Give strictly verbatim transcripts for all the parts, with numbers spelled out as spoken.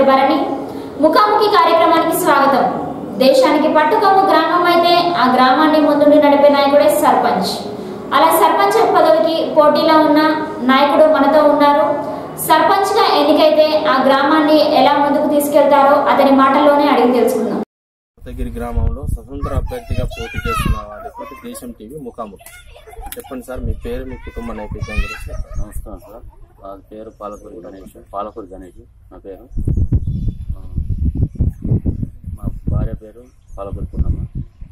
భరణి ముఖాముఖి కార్యక్రమానికి స్వాగతం. దేశానికి పట్టుకొమ్ము గ్రామం అయితే ఆ గ్రామాన్ని ముందుండి నడిపే నాయకుడే సర్పంచ్. అలా సర్పంచ్ పదవికి పోటీలో ఉన్న నాయకుడు మనతో ఉన్నారు. సర్పంచ్ గా ఎన్నికైతే ఆ గ్రామాన్ని ఎలా ముందుకు తీసుకెళ్తారో అతని మాటల్లోనే అడిగి తెలుసుకుందాం. కొత్తగిరి గ్రామంలో స్వతంత్ర అభ్యర్థిగా పోటీ చేస్తున్న వారి దేశం టీవీ ముఖాముఖి. చెప్పండి సార్, మీ పేరు, మీ కుటుంబ నేపథ్యం గురించి. నమస్కారం సార్, నా పేరు పాలకూరి గణేష్. పాలకూరి గణేష్ నా పేరు. మా భార్య పేరు పాలకూరి పున్నమ్మ.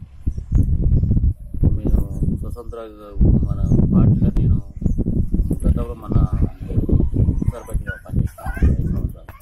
నేను స్వతంత్ర మన పార్టీలో నేను గతంలో మన సర్పంచ్గా పనిచేస్తాను.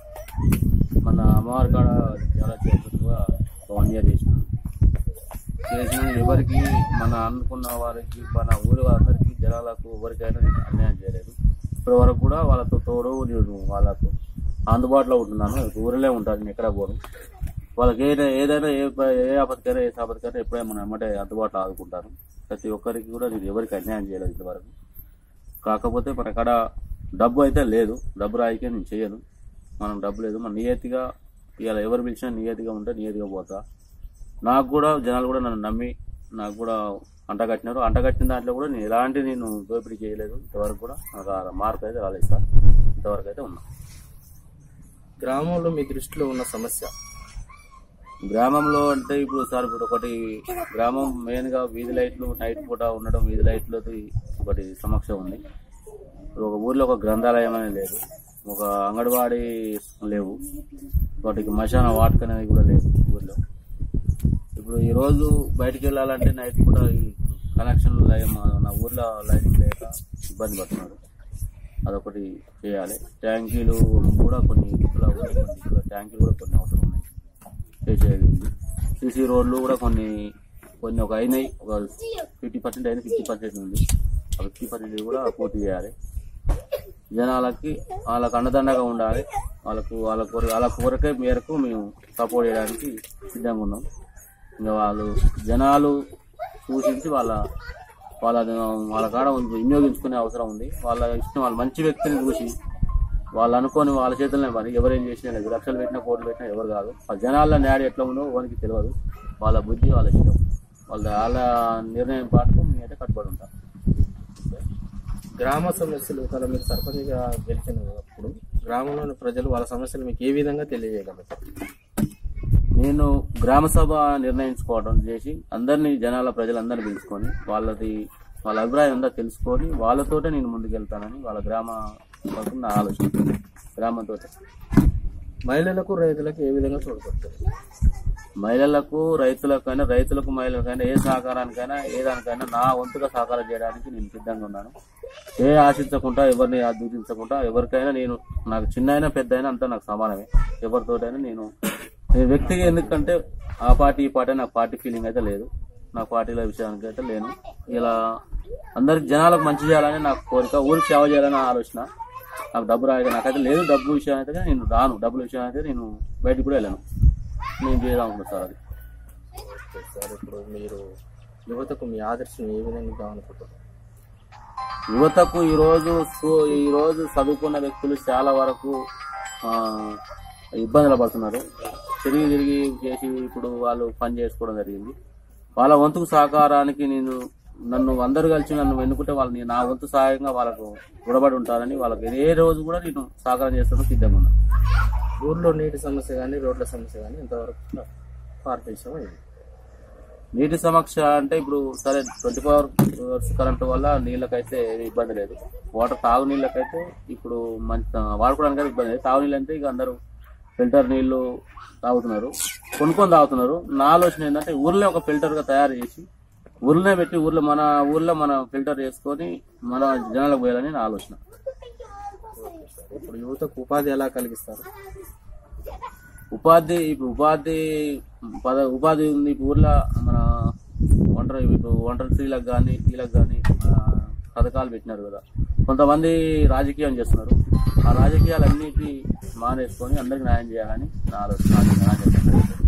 మన అమ్మవారి కాడ చాలా చేతులుగా వన్ ఇయర్ చేసినాను. చేసిన ఎవరికి మన అనుకున్న వారికి మన ఊరి అందరికీ జనాలకు ఎవరికైనా నేను అన్యాయం చేయలేదు. ఇప్పటి వరకు కూడా వాళ్ళతో తోడు నేను వాళ్ళతో అందుబాటులో ఉంటున్నాను. ఊరిలో ఉంటాను, నేను ఎక్కడ పోను. వాళ్ళకి ఏదైనా ఏదైనా ఏ ఏ ఆపత్తికైనా ఏ సాపత్తికైనా ఎప్పుడైనా మనం ఎమ్మటే అందుబాటులో ఆదుకుంటాను. ప్రతి ఒక్కరికి కూడా నేను ఎవరికి అన్యాయం చేయలేదు ఇంతవరకు. కాకపోతే మన కాడ డబ్బు అయితే లేదు, డబ్బు రాయికే నేను చేయను. మనం డబ్బు లేదు, మన నియతిగా ఇవాళ ఎవరు పిలిచినా నియతిగా ఉంటే నియతిగా పోతా. నాకు కూడా జనాలు కూడా నన్ను నమ్మి నాకు కూడా అంటగట్టినారు. అంటగట్టిన దాంట్లో కూడా నేను ఎలాంటి నేను దోపిడీ చేయలేదు. ఇంతవరకు కూడా నాకు మార్పు అయితే రాలేదు సార్. ఇంతవరకు అయితే ఉన్నా. గ్రామంలో మీ దృష్టిలో ఉన్న సమస్య గ్రామంలో అంటే ఇప్పుడు సార్ ఇప్పుడు ఒకటి గ్రామం మెయిన్గా వీధి లైట్లు నైట్ పూట ఉండడం, వీధి లైట్లు ఒకటి సమస్య ఉంది. ఇప్పుడు ఒక ఊర్లో ఒక గ్రంథాలయం అనేది లేదు, ఒక అంగన్వాడీ లేవు, వాటికి మశాన వాటిక అనేది కూడా లేదు ఊర్లో. ఇప్పుడు ఈ రోజు బయటకు వెళ్ళాలంటే నైట్ కూడా ఈ కనెక్షన్ నా ఊర్లో లైనింగ్ లేక ఇబ్బంది పడుతున్నారు. అదొకటి చేయాలి. ట్యాంకీలు కూడా కొన్ని దిక్కులు కొన్ని ట్యాంకీలు కూడా కొన్ని అవసరం ఉన్నాయి, చేసేది. సీసీ రోడ్లు కూడా కొన్ని కొన్ని ఒక అయినాయి, ఒక ఫిఫ్టీ పర్సెంట్ అయినా ఫిఫ్టీ పర్సెంట్ ఉంది. ఆ ఫిఫ్టీ పర్సెంట్ కూడా పూర్తి చేయాలి. జనాలకి వాళ్ళకు అండదండగా ఉండాలి. వాళ్ళకు వాళ్ళ కోరిక వాళ్ళ కోరిక మేరకు మేము సపోర్ట్ చేయడానికి సిద్ధంగా ఉన్నాం. ఇంకా వాళ్ళు జనాలు సూచించి వాళ్ళ వాళ్ళ వాళ్ళ కాడ వినియోగించుకునే అవసరం ఉంది. వాళ్ళ ఇష్టం, వాళ్ళ మంచి వ్యక్తిని చూసి వాళ్ళు అనుకోని వాళ్ళ చేతులనే పని. ఎవరేం చేసినా లేదు, లక్షలు పెట్టినా కోట్లు పెట్టినా ఎవరు కాదు. ఆ జనాల న్యాడ్ ఎట్లా ఉందో వానికి తెలియదు. వాళ్ళ బుద్ధి వాళ్ళ ఇష్టం, వాళ్ళ వాళ్ళ నిర్ణయం పాటుకు మేమైతే కట్టుబడి ఉంటాం. గ్రామ సమస్యలు కదా, మీరు సర్పంచ్గా గెలిచినప్పుడు గ్రామంలోని ప్రజలు వాళ్ళ సమస్యలు మీకు ఏ విధంగా తెలియజేయగలుగుతారు? నేను గ్రామ సభ నిర్ణయించుకోవడం చేసి అందరినీ జనాల ప్రజలందరినీ పిలుచుకొని వాళ్ళది వాళ్ళ అభిప్రాయం అంతా తెలుసుకొని వాళ్ళతోటే నేను ముందుకెళ్తానని వాళ్ళ గ్రామ నా ఆలోచన. గ్రామంతో మహిళలకు రైతులకు ఏ విధంగా తోడ్పడుతుంది? మహిళలకు రైతులకైనా రైతులకు మహిళలకైనా ఏ సహకారానికైనా ఏ దానికైనా నా వంతుగా సహకారం చేయడానికి నేను సిద్ధంగా ఉన్నాను. ఏ ఆశించకుండా ఎవరిని దూషించకుండా ఎవరికైనా నేను నాకు చిన్న అయినా పెద్ద అయినా అంతా నాకు సమానమే. ఎవరితోటైనా నేను నేను వ్యక్తిగా, ఎందుకంటే ఆ పార్టీ ఈ పార్టీ నాకు పార్టీ ఫీలింగ్ అయితే లేదు. నా పార్టీల విషయానికి అయితే లేను. ఇలా అందరికి జనాలకు మంచి చేయాలని నాకు కోరిక, ఊరికి సేవ చేయాలని ఆలోచన. నాకు డబ్బు రాయగా నాకైతే లేదు. డబ్బు విషయం అయితే నేను రాను, డబ్బుల విషయం అయితే నేను బయటకు కూడా వెళ్ళాను. నేను చేద్దాం అనుకుంటున్నాను సార్. అది సార్, ఇప్పుడు మీరు యువతకు మీ ఆదర్శం ఏ విధంగా అనుకుంటారు? యువతకు ఈరోజు ఈరోజు చదువుకున్న వ్యక్తులు చాలా వరకు ఇబ్బందులు పడుతున్నారు. తిరిగి తిరిగి చేసి ఇప్పుడు వాళ్ళు పని చేసుకోవడం జరిగింది. వాళ్ళ వంతుకు సహకారానికి నేను నన్ను అందరు కలిసి నన్ను ఎన్నుకుంటే వాళ్ళని నా వంతు సహాయంగా వాళ్ళకు రుణపడి ఉంటారని వాళ్ళకి ఏ రోజు కూడా నేను సహకారం చేస్తాను సిద్ధంగా ఉన్నాను. ఊర్లో నీటి సమస్య కానీ రోడ్ల సమస్య కానీ ఇంతవరకు పార్టీసం అయింది. నీటి సమస్య అంటే ఇప్పుడు సరే ట్వంటీ ఫోర్ అవర్స్ కరెంటు వల్ల నీళ్ళకైతే ఇబ్బంది లేదు. వాటర్ తాగునీళ్ళకైతే ఇప్పుడు మంచి వాడుకోవడానికి ఇబ్బంది లేదు. తాగునీళ్ళు అంటే ఇక అందరూ ఫిల్టర్ నీళ్లు తాగుతున్నారు, కొనుక్కొని తాగుతున్నారు. నా ఆలోచన ఏంటంటే ఊర్లో ఒక ఫిల్టర్గా తయారు చేసి ఊర్లోనే పెట్టి ఊర్లో మన ఊర్లో మనం ఫిల్టర్ చేసుకొని మన జనాలకు పోయాలని నా ఆలోచన. ఇప్పుడు యువతకు ఉపాధి ఎలా కలిగిస్తారు? ఉపాధి ఇప్పుడు ఉపాధి పద ఉపాధి ఉంది. ఇప్పుడు ఊర్లో మన ఒంటరి ఇప్పుడు ఒంటరి స్త్రీలకు కానీ వీళ్ళకి కానీ పథకాలు పెట్టినారు కదా. కొంతమంది రాజకీయం చేస్తున్నారు. ఆ రాజకీయాలన్నిటి మానేసుకొని అందరికి న్యాయం చేయాలని నా ఆలోచన.